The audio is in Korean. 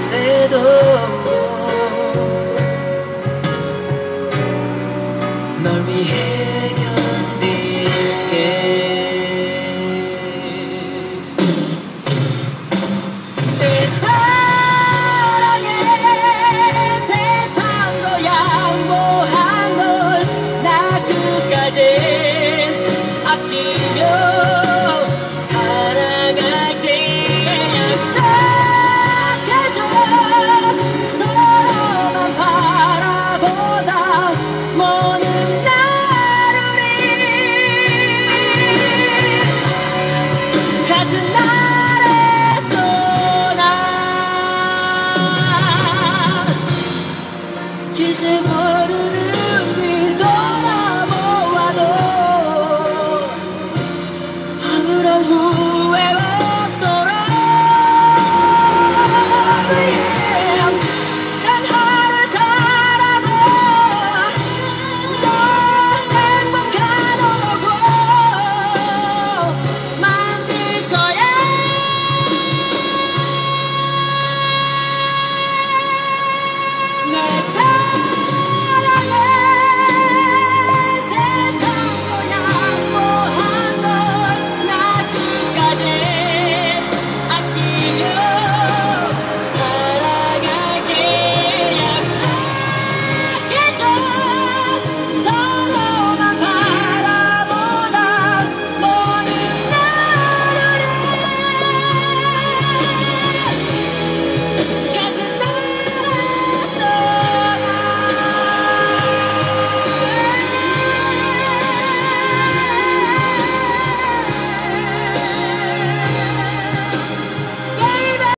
때도 널 위해 견딜게. 내 사랑에 세상도 양보한 걸 나 끝까지 아끼며 사랑할게. 약속해줘. 서로만 바라보다 먼 날 우리 같은 날에 떠나 긴 세월을